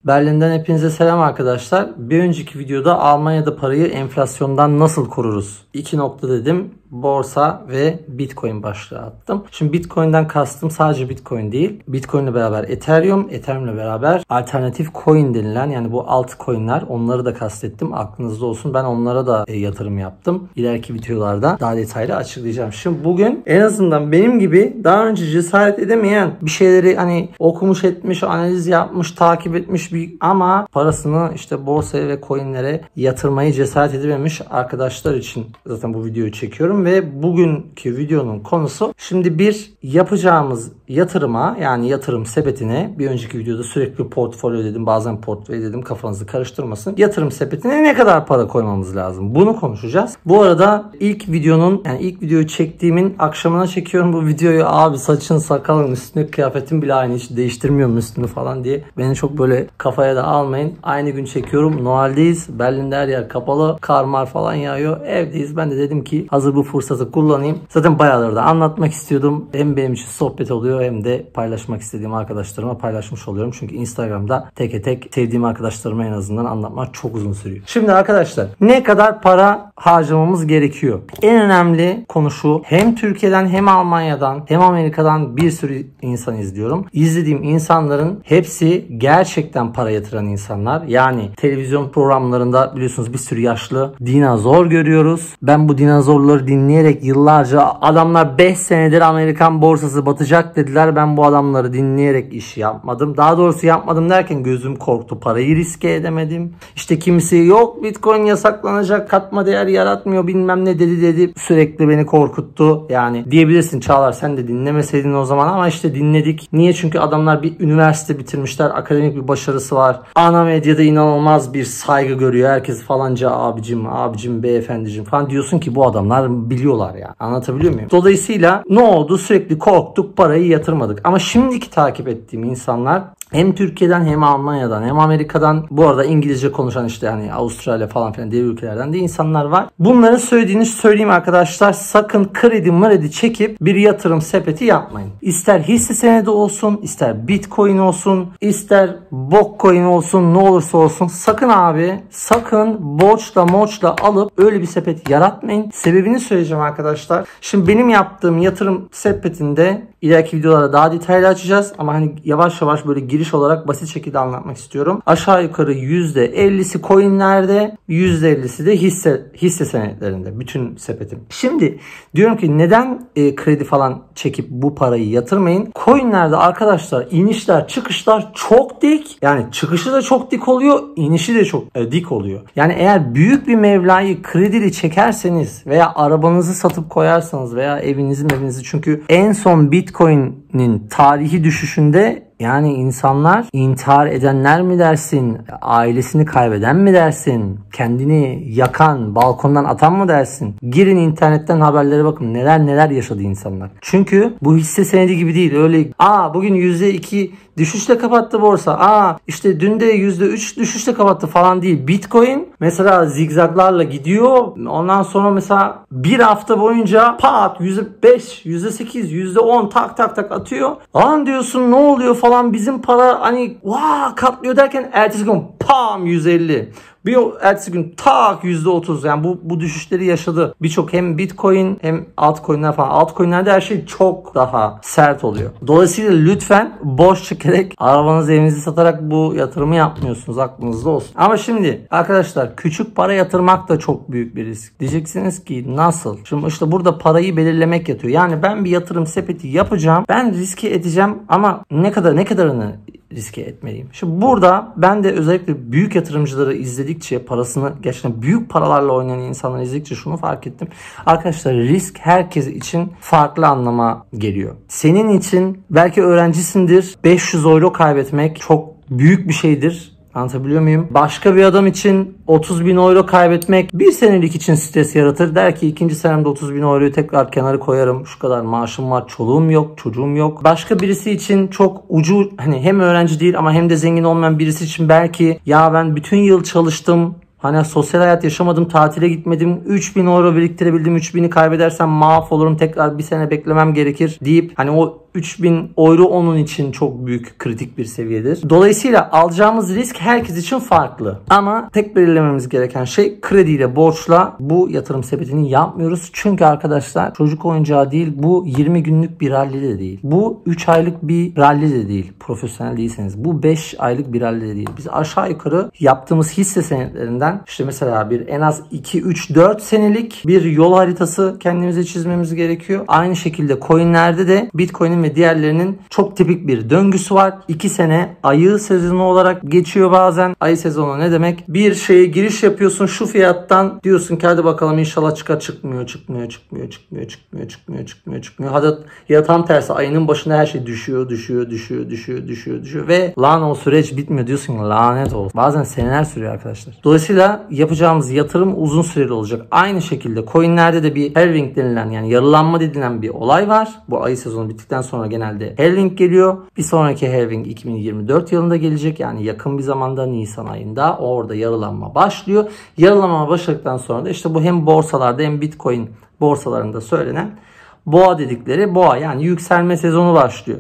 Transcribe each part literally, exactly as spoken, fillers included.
Berlin'den hepinize selam arkadaşlar. Bir önceki videoda Almanya'da parayı enflasyondan nasıl koruruz? İki nokta dedim. Borsa ve Bitcoin başlığı attım. Şimdi Bitcoin'den kastım sadece Bitcoin değil. Bitcoin ile beraber Ethereum, Ethereum ile beraber alternatif coin denilen yani bu altcoin'ler, onları da kastettim. Aklınızda olsun. Ben onlara da e, yatırım yaptım. İleriki videolarda daha detaylı açıklayacağım. Şimdi bugün en azından benim gibi daha önce cesaret edemeyen, bir şeyleri hani okumuş etmiş, analiz yapmış, takip etmiş bir ama parasını işte borsaya ve coin'lere yatırmayı cesaret edememiş arkadaşlar için zaten bu videoyu çekiyorum. Ve bugünkü videonun konusu, şimdi bir yapacağımız yatırıma, yani yatırım sepetine, bir önceki videoda sürekli portfolyo dedim, bazen portföy dedim, kafanızı karıştırmasın. Yatırım sepetine ne kadar para koymamız lazım? Bunu konuşacağız. Bu arada ilk videonun, yani ilk videoyu çektiğimin akşamına çekiyorum bu videoyu. Abi saçın sakalın üstüne, kıyafetin bile aynı, hiç değiştirmiyorum üstünü falan diye. Beni çok böyle kafaya da almayın. Aynı gün çekiyorum. Noel'deyiz. Berlin'de her yer kapalı. Kar mar falan yağıyor. Evdeyiz. Ben de dedim ki hazır bu fırsatı kullanayım. Zaten bayağıdır da anlatmak istiyordum. Hem benim için sohbet oluyor hem de paylaşmak istediğim arkadaşlarıma paylaşmış oluyorum. Çünkü Instagram'da tek tek sevdiğim arkadaşlarıma en azından anlatmak çok uzun sürüyor. Şimdi arkadaşlar, ne kadar para harcamamız gerekiyor? En önemli konu şu. Hem Türkiye'den hem Almanya'dan hem Amerika'dan bir sürü insan izliyorum. İzlediğim insanların hepsi gerçekten para yatıran insanlar. Yani televizyon programlarında biliyorsunuz bir sürü yaşlı dinozor görüyoruz. Ben bu dinozorları dinleyerek yıllarca, adamlar beş senedir Amerikan borsası batacak dediler. Ben bu adamları dinleyerek iş yapmadım. Daha doğrusu yapmadım derken gözüm korktu. Parayı riske edemedim. İşte kimisi yok Bitcoin yasaklanacak, katma değer yaratmıyor bilmem ne dedi dedi. Sürekli beni korkuttu. Yani diyebilirsin Çağlar sen de dinlemeseydin o zaman, ama işte dinledik. Niye? Çünkü adamlar bir üniversite bitirmişler. Akademik bir başarısı var. Ana medyada inanılmaz bir saygı görüyor. Herkes falanca abicim, abicim, beyefendicim falan diyorsun ki bu adamlar biliyorlar ya. Anlatabiliyor muyum? Dolayısıyla ne oldu? Sürekli korktuk, parayı yatırmadık. Ama şimdiki takip ettiğim insanlar hem Türkiye'den hem Almanya'dan hem Amerika'dan, bu arada İngilizce konuşan işte hani Avustralya falan filan diğer ülkelerden de insanlar var. Bunların söylediğini söyleyeyim arkadaşlar. Sakın kredi mredi çekip bir yatırım sepeti yapmayın. İster hisse senedi olsun, ister Bitcoin olsun, ister bok coin olsun, ne olursa olsun. Sakın abi, sakın borçla moçla alıp öyle bir sepet yaratmayın. Sebebini söyleyeceğim arkadaşlar. Şimdi benim yaptığım yatırım sepetinde ileriki videolarda daha detaylı açacağız. Ama hani yavaş yavaş böyle giriş olarak basit şekilde anlatmak istiyorum. Aşağı yukarı yüzde ellisi coinlerde, yüzde ellisi de hisse hisse senetlerinde. Bütün sepetim. Şimdi diyorum ki neden e, kredi falan çekip bu parayı yatırmayın? Coinlerde arkadaşlar inişler çıkışlar çok dik. Yani çıkışı da çok dik oluyor. İnişi de çok e, dik oluyor. Yani eğer büyük bir mevlayı kredili çekerseniz veya arabanızı satıp koyarsanız veya evinizi evinizi çünkü en son Bitcoin'in tarihi düşüşünde yani insanlar intihar edenler mi dersin, ailesini kaybeden mi dersin, kendini yakan, balkondan atan mı dersin? Girin internetten haberlere bakın, neler neler yaşadı insanlar. Çünkü bu hisse senedi gibi değil. Öyle aa bugün yüzde iki düşüşle kapattı borsa. Aa işte dün de yüzde üç düşüşle kapattı falan değil. Bitcoin mesela zigzaglarla gidiyor. Ondan sonra mesela bir hafta boyunca pat yüzde beş, yüzde sekiz, yüzde on tak tak tak atıyor. Lan diyorsun ne oluyor falan, bizim para hani vaa katlıyor derken ertesi gün pam yüz elli. Bir ertesi gün tak yüzde otuz, yani bu bu düşüşleri yaşadı. Birçok hem Bitcoin hem altcoin'ler falan. Altcoin'lerde her şey çok daha sert oluyor. Dolayısıyla lütfen boş çekerek, arabanızı evinizi satarak bu yatırımı yapmıyorsunuz. Aklınızda olsun. Ama şimdi arkadaşlar, küçük para yatırmak da çok büyük bir risk. Diyeceksiniz ki nasıl? Şimdi işte burada parayı belirlemek yatıyor. Yani ben bir yatırım sepeti yapacağım. Ben riske edeceğim ama ne kadar ne kadarını riske etmeliyim. Şimdi burada ben de özellikle büyük yatırımcıları izledikçe, parasını gerçekten büyük paralarla oynayan insanları izledikçe şunu fark ettim. Arkadaşlar, risk herkes için farklı anlama geliyor. Senin için belki öğrencisindir. beş yüz euro kaybetmek çok büyük bir şeydir. Anlatabiliyor muyum? Başka bir adam için otuz bin euro kaybetmek bir senelik için stres yaratır. Der ki ikinci senemde otuz bin euroyu tekrar kenara koyarım. Şu kadar maaşım var, çoluğum yok, çocuğum yok. Başka birisi için çok ucu, hani hem öğrenci değil ama hem de zengin olmayan birisi için belki ya ben bütün yıl çalıştım, hani sosyal hayat yaşamadım, tatile gitmedim, üç bin euro biriktirebildim, üç bini kaybedersem mahvolurum, tekrar bir sene beklemem gerekir deyip hani o üç bin euro onun için çok büyük kritik bir seviyedir. Dolayısıyla alacağımız risk herkes için farklı. Ama tek belirlememiz gereken şey krediyle, borçla bu yatırım sepetini yapmıyoruz. Çünkü arkadaşlar çocuk oyuncağı değil, bu yirmi günlük bir rally de değil. Bu üç aylık bir rally de değil. Profesyonel değilseniz. Bu beş aylık bir rally de değil. Biz aşağı yukarı yaptığımız hisse senetlerinden işte mesela bir en az iki, üç, dört senelik bir yol haritası kendimize çizmemiz gerekiyor. Aynı şekilde coinlerde de Bitcoin'in ve diğerlerinin çok tipik bir döngüsü var. iki sene ayı sezonu olarak geçiyor bazen. Ayı sezonu ne demek? Bir şeye giriş yapıyorsun şu fiyattan, diyorsun ki hadi bakalım inşallah çıkar, çıkmıyor, çıkmıyor, çıkmıyor, çıkmıyor, çıkmıyor, çıkmıyor, çıkmıyor, çıkmıyor. Hadi ya tam tersi ayının başında her şey düşüyor, düşüyor, düşüyor, düşüyor, düşüyor, düşüyor ve lan o süreç bitmiyor, diyorsun ki lanet olsun. Bazen seneler sürüyor arkadaşlar. Dolayısıyla yapacağımız yatırım uzun süreli olacak. Aynı şekilde coinlerde de bir halving denilen, yani yarılanma denilen bir olay var. Bu ayı sezonu bittikten sonra genelde halving geliyor. Bir sonraki halving iki bin yirmi dört yılında gelecek. Yani yakın bir zamanda Nisan ayında orada yarılanma başlıyor. Yarılanma başladıktan sonra da işte bu hem borsalarda hem Bitcoin borsalarında söylenen boğa dedikleri boğa, yani yükselme sezonu başlıyor.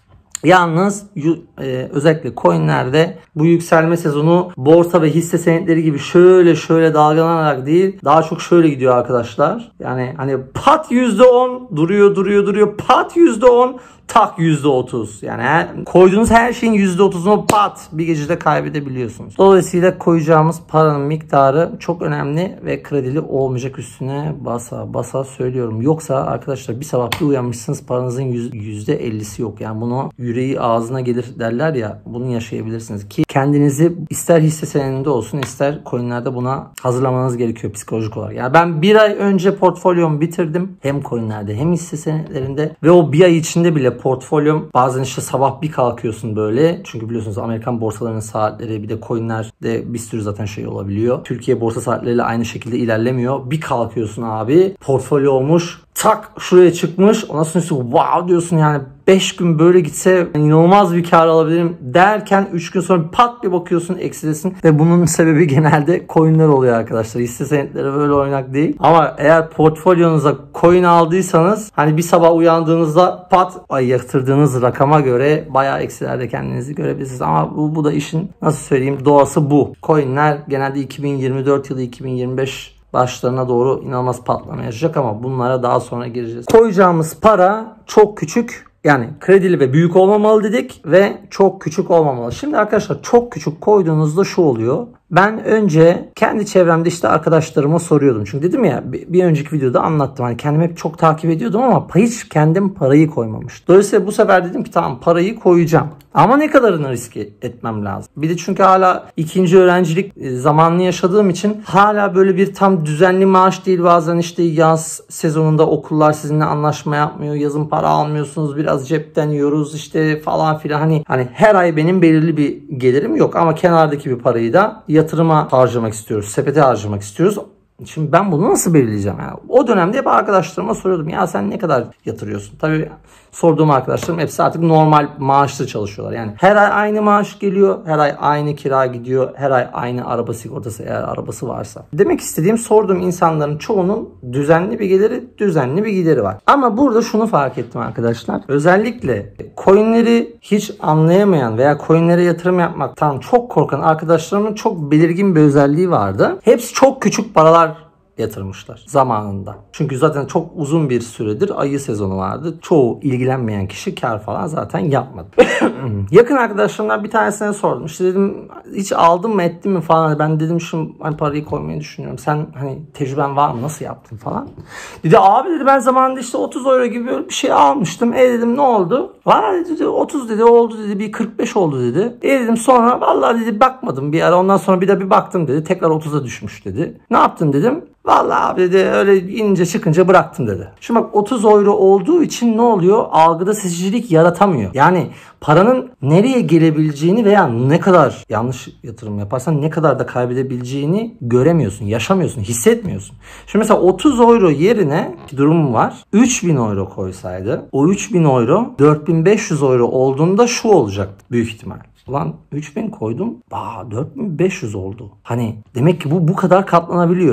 Yalnız e, özellikle coinlerde bu yükselme sezonu borsa ve hisse senetleri gibi şöyle şöyle dalgalanarak değil, daha çok şöyle gidiyor arkadaşlar. Yani hani pat yüzde on duruyor duruyor duruyor, pat yüzde on tak yüzde otuz. Yani her, koyduğunuz her şeyin yüzde otuzunu pat bir gecede kaybedebiliyorsunuz. Dolayısıyla koyacağımız paranın miktarı çok önemli ve kredili olmayacak, üstüne basa basa söylüyorum. Yoksa arkadaşlar bir sabah bir uyanmışsınız, paranızın yüzde ellisi yok. Yani bunu yüreği ağzına gelir derler ya, bunu yaşayabilirsiniz. Ki kendinizi ister hisse senedinde olsun ister coinlerde buna hazırlamanız gerekiyor psikolojik olarak. Yani ben bir ay önce portfolyomu bitirdim. Hem coinlerde hem hisse senetlerinde ve o bir ay içinde bile portfolyom, bazen işte sabah bir kalkıyorsun böyle. Çünkü biliyorsunuz Amerikan borsalarının saatleri, bir de coinlerde bir sürü zaten şey olabiliyor. Türkiye borsa saatleriyle aynı şekilde ilerlemiyor. Bir kalkıyorsun abi, portfolyo olmuş, tak şuraya çıkmış. Ondan sonra wow diyorsun, yani beş gün böyle gitse inanılmaz bir kar alabilirim derken üç gün sonra pat bir bakıyorsun eksidesin ve bunun sebebi genelde coinler oluyor arkadaşlar. Hisse senetleri böyle oynak değil. Ama eğer portfolyonuza coin aldıysanız hani bir sabah uyandığınızda pat ay yatırdığınız rakama göre bayağı eksilerde kendinizi görebilirsiniz. Ama bu, bu da işin nasıl söyleyeyim doğası bu. Coinler genelde iki bin yirmi dört yılı iki bin yirmi beş başlarına doğru inanılmaz patlama yaşayacak ama bunlara daha sonra gireceğiz. Koyacağımız para çok küçük. Yani kredili ve büyük olmamalı dedik ve çok küçük olmamalı. Şimdi arkadaşlar çok küçük koyduğunuzda şu oluyor. Ben önce kendi çevremde işte arkadaşlarıma soruyordum. Çünkü dedim ya bir önceki videoda anlattım. Hani kendimi hep çok takip ediyordum ama hiç kendim parayı koymamış. Dolayısıyla bu sefer dedim ki tamam parayı koyacağım. Ama ne kadarını risk etmem lazım? Bir de çünkü hala ikinci öğrencilik zamanını yaşadığım için hala böyle bir tam düzenli maaş değil. Bazen işte yaz sezonunda okullar sizinle anlaşma yapmıyor. Yazın para almıyorsunuz. Biraz cepten yiyoruz işte falan filan. Hani, hani her ay benim belirli bir gelirim yok ama kenardaki bir parayı da yatırıma harcamak istiyoruz. Sepete harcamak istiyoruz. Şimdi ben bunu nasıl belirleyeceğim? Yani o dönemde hep arkadaşlarıma soruyordum. Ya sen ne kadar yatırıyorsun? Tabii sorduğum arkadaşlarım hepsi artık normal maaşlı çalışıyorlar. Yani her ay aynı maaş geliyor. Her ay aynı kira gidiyor. Her ay aynı araba sigortası eğer arabası varsa. Demek istediğim, sorduğum insanların çoğunun düzenli bir geliri, düzenli bir gideri var. Ama burada şunu fark ettim arkadaşlar. Özellikle coinleri hiç anlayamayan veya coinlere yatırım yapmaktan çok korkan arkadaşlarımın çok belirgin bir özelliği vardı. Hepsi çok küçük paralar yatırmışlar zamanında. Çünkü zaten çok uzun bir süredir ayı sezonu vardı. Çoğu ilgilenmeyen kişi kar falan zaten yapmadı. Yakın arkadaşlarımdan bir tanesine sordum. İşte dedim hiç aldın mı ettin mi falan. Ben dedim şu hani parayı koymayı düşünüyorum. Sen hani tecrüben var mı? Nasıl yaptın falan. Dedi abi dedi ben zamanında işte otuz euro gibi bir şey almıştım. E dedim ne oldu? Valla dedi otuz dedi oldu dedi. Bir kırk beş oldu dedi. E dedim sonra vallahi dedi bakmadım bir ara. Ondan sonra bir de bir baktım dedi. Tekrar otuza düşmüş dedi. Ne yaptın dedim. Vallahi abi dedi öyle inince çıkınca bıraktım dedi. Şimdi bak otuz euro olduğu için ne oluyor? Algıda seçicilik yaratamıyor. Yani paranın nereye gelebileceğini veya ne kadar yanlış yatırım yaparsan ne kadar da kaybedebileceğini göremiyorsun, yaşamıyorsun, hissetmiyorsun. Şimdi mesela otuz euro yerine durum var. üç bin euro koysaydı o üç bin euro dört bin beş yüz euro olduğunda şu olacaktı büyük ihtimal. Ulan üç bin koydum. Aa dört bin beş yüz oldu. Hani demek ki bu bu kadar katlanabiliyor.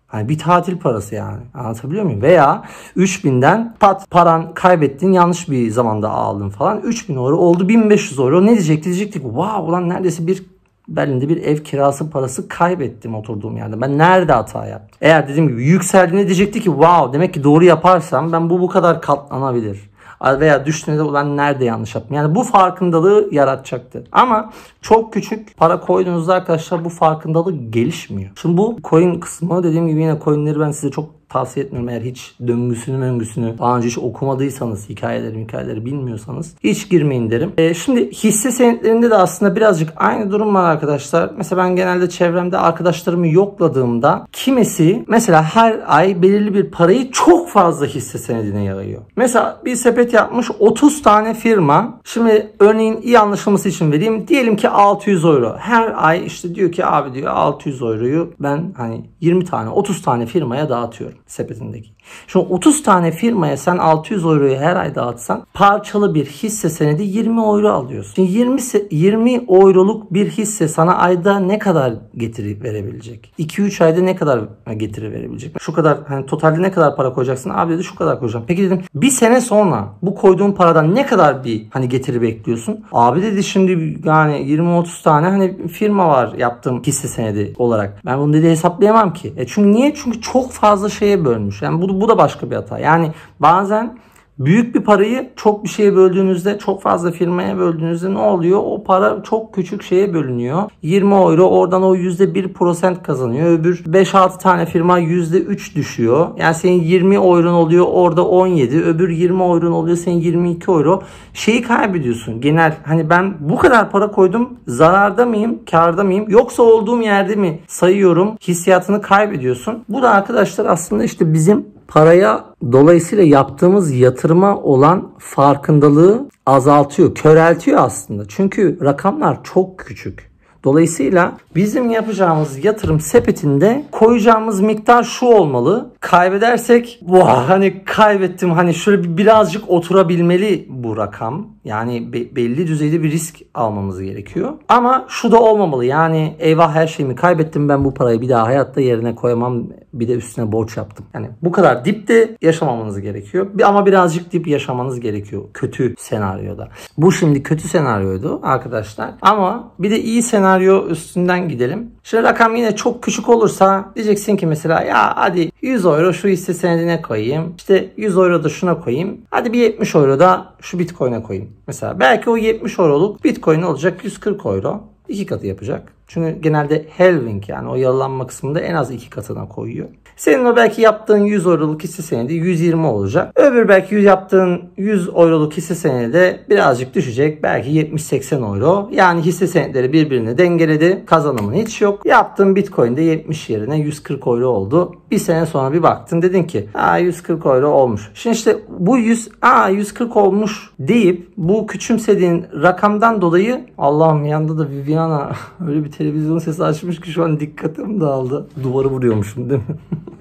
Hani bir tatil parası yani. Anlatabiliyor muyum? Veya üç binden pat paran kaybettin, yanlış bir zamanda aldın falan. üç bin euro oldu bin beş yüz euro. Ne diyecektik? Diyecektik wow ulan neredeyse bir Berlin'de bir ev kirası parası kaybettim oturduğum yerde. Ben nerede hata yaptım? Eğer dediğim gibi yükseldiğinde diyecekti ki wow demek ki doğru yaparsam ben bu bu kadar katlanabilir. Veya düştüğünde ulan nerede yanlış yaptım? Yani bu farkındalığı yaratacaktı. Ama çok küçük para koyduğunuzda arkadaşlar bu farkındalık gelişmiyor. Şimdi bu coin kısmı dediğim gibi yine coinleri ben size çok tavsiye etmiyorum. Eğer hiç döngüsünü möngüsünü daha önce hiç okumadıysanız, hikayeleri hikayeleri bilmiyorsanız hiç girmeyin derim. E şimdi hisse senetlerinde de aslında birazcık aynı durum var arkadaşlar. Mesela ben genelde çevremde arkadaşlarımı yokladığımda kimisi mesela her ay belirli bir parayı çok fazla hisse senedine yayıyor. Mesela bir sepet yapmış otuz tane firma. Şimdi örneğin iyi anlaşılması için vereyim. Diyelim ki altı yüz euro. Her ay işte diyor ki abi diyor altı yüz euroyu ben hani yirmi tane otuz tane firmaya dağıtıyorum sepetindeki. Şimdi otuz tane firmaya sen altı yüz euroyu her ay dağıtsan parçalı bir hisse senedi yirmi euro alıyorsun. Şimdi yirmi, yirmi euroluk bir hisse sana ayda ne kadar getiri verebilecek? iki üç ayda ne kadar getiri verebilecek? Şu kadar hani totalde ne kadar para koyacaksın? Abi dedi şu kadar koyacağım. Peki dedim bir sene sonra bu koyduğun paradan ne kadar bir hani getiri bekliyorsun? Abi dedi şimdi yani yirmi otuz tane hani firma var yaptığım hisse senedi olarak. Ben bunu dedi hesaplayamam ki. E çünkü niye? Çünkü çok fazla şeye bölmüş. Yani bu, bu da başka bir hata. Yani bazen büyük bir parayı çok bir şeye böldüğünüzde, çok fazla firmaya böldüğünüzde ne oluyor? O para çok küçük şeye bölünüyor. yirmi euro oradan o yüzde bir prosent kazanıyor. Öbür beş altı tane firma yüzde üç düşüyor. Yani senin yirmi euron oluyor orada on yedi. Öbür yirmi euron oluyor senin yirmi iki euro. Şeyi kaybediyorsun. Genel hani ben bu kadar para koydum. Zararda mıyım? Kârda mıyım? Yoksa olduğum yerde mi sayıyorum? Hissiyatını kaybediyorsun. Bu da arkadaşlar aslında işte bizim paraya dolayısıyla yaptığımız yatırıma olan farkındalığı azaltıyor, köreltiyor aslında. Çünkü rakamlar çok küçük. Dolayısıyla bizim yapacağımız yatırım sepetinde koyacağımız miktar şu olmalı. Kaybedersek vah hani kaybettim hani şöyle bir birazcık oturabilmeli bu rakam. Yani be- belli düzeyde bir risk almamız gerekiyor. Ama şu da olmamalı. Yani eyvah her şeyimi kaybettim ben bu parayı bir daha hayatta yerine koyamam. Bir de üstüne borç yaptım. Yani bu kadar dipte yaşamamanız gerekiyor. Ama birazcık dip yaşamanız gerekiyor. Kötü senaryoda. Bu şimdi kötü senaryoydu arkadaşlar. Ama bir de iyi senaryo üstünden gidelim. Şimdi rakam yine çok küçük olursa diyeceksin ki mesela ya hadi yüz euro şu hisse senedine koyayım. İşte yüz euro da şuna koyayım. Hadi bir yetmiş euro da şu Bitcoin'e koyayım. Mesela belki o yetmiş euroluk Bitcoin olacak yüz kırk euro. İki katı yapacak. Çünkü genelde halving yani o yalılanma kısmında en az iki katına koyuyor. Senin o belki yaptığın yüz euroluk hisse senedi yüz yirmi olacak. Öbür belki yaptığın yüz euroluk hisse senedi de birazcık düşecek. Belki yetmiş seksen euro. Yani hisse senetleri birbirine dengeledi. Kazanımın hiç yok. Yaptığın Bitcoin'de yetmiş yerine yüz kırk euro oldu. Bir sene sonra bir baktın dedin ki aa yüz kırk euro olmuş. Şimdi işte bu yüz aa yüz kırk olmuş deyip bu küçümsediğin rakamdan dolayı Allah'ım yanında da Viviana öyle bir televizyon sesi açmış ki şu an dikkatim dağıldı. Duvarı vuruyormuşum değil mi?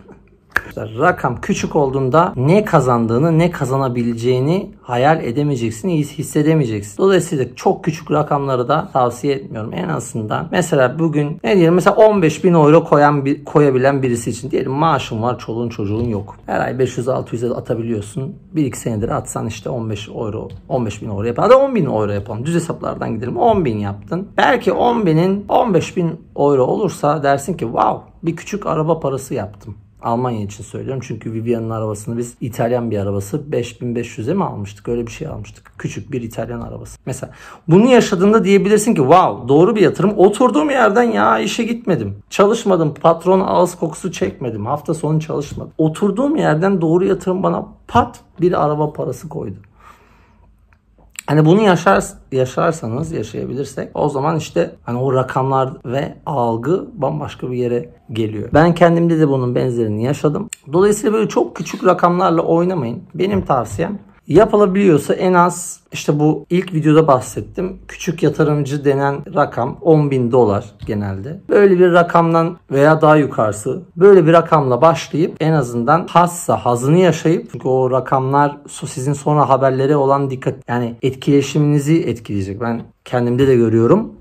Rakam küçük olduğunda ne kazandığını ne kazanabileceğini hayal edemeyeceksin, hissedemeyeceksin. Dolayısıyla çok küçük rakamları da tavsiye etmiyorum. En azından mesela bugün ne diyelim mesela on beş bin euro koyan bir, koyabilen birisi için diyelim maaşın var, çoluğun çocuğun yok. Her ay beş yüz altı yüze atabiliyorsun. bir iki senedir atsan işte on beş euro, on beş bin euro yapar. Hadi on bin euro yapalım. Düz hesaplardan gidelim. on bin yaptın. Belki on binin on beş bin euro olursa dersin ki wow bir küçük araba parası yaptım. Almanya için söylüyorum. Çünkü Vivian'ın arabasını biz İtalyan bir arabası beş bin beş yüze mi almıştık? Öyle bir şey almıştık. Küçük bir İtalyan arabası. Mesela bunu yaşadığında diyebilirsin ki wow doğru bir yatırım. Oturduğum yerden ya işe gitmedim. Çalışmadım. Patron ağız kokusu çekmedim. Hafta sonu çalışmadım. Oturduğum yerden doğru yatırım bana pat bir araba parası koydu. Hani bunu yaşar, yaşarsanız, yaşayabilirsek o zaman işte hani o rakamlar ve algı bambaşka bir yere geliyor. Ben kendimde de bunun benzerini yaşadım. Dolayısıyla böyle çok küçük rakamlarla oynamayın. Benim tavsiyem yapılabiliyorsa en az işte bu ilk videoda bahsettim. Küçük yatırımcı denen rakam on bin dolar genelde. Böyle bir rakamdan veya daha yukarısı böyle bir rakamla başlayıp en azından hassa hazını yaşayıp çünkü o rakamlar sizin sonra haberlere olan dikkat yani etkileşiminizi etkileyecek. Ben kendimde de görüyorum.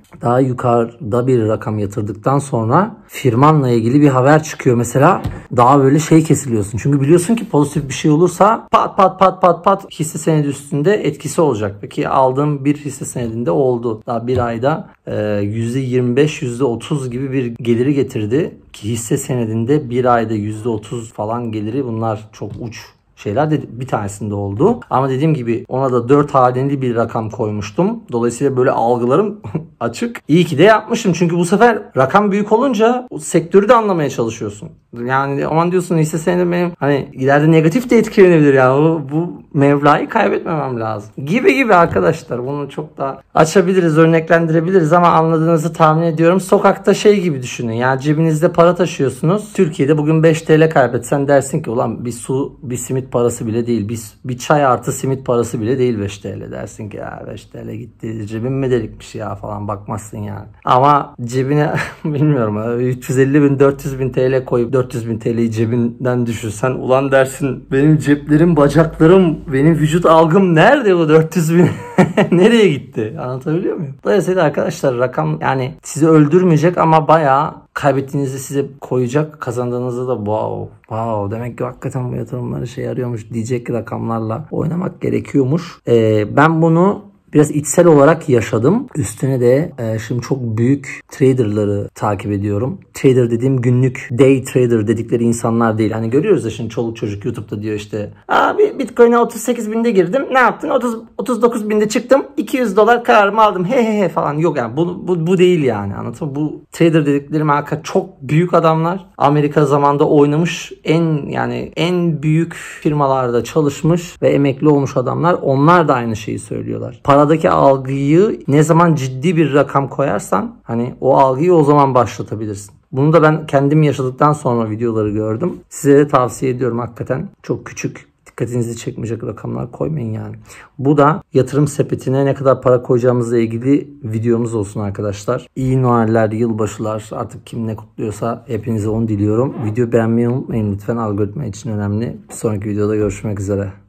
daha yukarıda bir rakam yatırdıktan sonra firmanla ilgili bir haber çıkıyor mesela, daha böyle şey kesiliyorsun. Çünkü biliyorsun ki pozitif bir şey olursa pat pat pat pat pat hisse senedi üstünde etkisi olacak. Peki aldığım bir hisse senedinde oldu. Daha bir ayda e, yüzde yirmi beş yüzde otuz gibi bir geliri getirdi. Ki hisse senedinde bir ayda yüzde otuz falan geliri, bunlar çok uç şeyler de bir tanesinde oldu. Ama dediğim gibi ona da dört haneli bir rakam koymuştum. Dolayısıyla böyle algılarım açık. İyi ki de yapmışım. Çünkü bu sefer rakam büyük olunca o sektörü de anlamaya çalışıyorsun. Yani aman diyorsun hisse senedi benim hani ileride negatif de etkilenebilir ya. Bu, bu mevlayı kaybetmemem lazım. Gibi gibi arkadaşlar. Bunu çok daha açabiliriz, örneklendirebiliriz ama anladığınızı tahmin ediyorum. Sokakta şey gibi düşünün. Yani cebinizde para taşıyorsunuz. Türkiye'de bugün beş TL kaybetsen dersin ki ulan bir su, bir simit parası bile değil. Bir, bir çay artı simit parası bile değil beş TL. Dersin ki ya beş TL gitti. Cebim mi delikmiş ya falan, bakmazsın yani. Ama cebine bilmiyorum üç yüz elli bin dört yüz bin TL koyup dört yüz bin TL'yi cebinden düşürsen ulan dersin benim ceplerim, bacaklarım, benim vücut algım nerede, bu dört yüz bin nereye gitti? Anlatabiliyor muyum? Dolayısıyla arkadaşlar rakam yani sizi öldürmeyecek ama bayağı kaybettiğinizi size koyacak, kazandığınızda da wow wow demek ki hakikaten bu yatırımları şey yarıyormuş diyecek rakamlarla oynamak gerekiyormuş. Ee, ben bunu biraz içsel olarak yaşadım. Üstüne de e, şimdi çok büyük traderları takip ediyorum. Trader dediğim günlük day trader dedikleri insanlar değil. Hani görüyoruz ya şimdi çoluk çocuk YouTube'da diyor işte abi Bitcoin'e otuz sekiz binde girdim. Ne yaptın? otuz, otuz dokuz binde çıktım. iki yüz dolar karımı aldım. He he he falan. Yok yani bu, bu, bu değil yani. Anladın mı? Bu trader dediklerim hakikaten çok büyük adamlar. Amerika zamanında oynamış en yani en büyük firmalarda çalışmış ve emekli olmuş adamlar. Onlar da aynı şeyi söylüyorlar. Paradaki algıyı ne zaman ciddi bir rakam koyarsan hani o algıyı o zaman başlatabilirsin. Bunu da ben kendim yaşadıktan sonra videoları gördüm. Size de tavsiye ediyorum hakikaten. Çok küçük, dikkatinizi çekmeyecek rakamlar koymayın yani. Bu da yatırım sepetine ne kadar para koyacağımızla ilgili videomuz olsun arkadaşlar. İyi Noeller, yılbaşılar, artık kim ne kutluyorsa hepinize onu diliyorum. Video beğenmeyi unutmayın lütfen, algoritma için önemli. Bir sonraki videoda görüşmek üzere.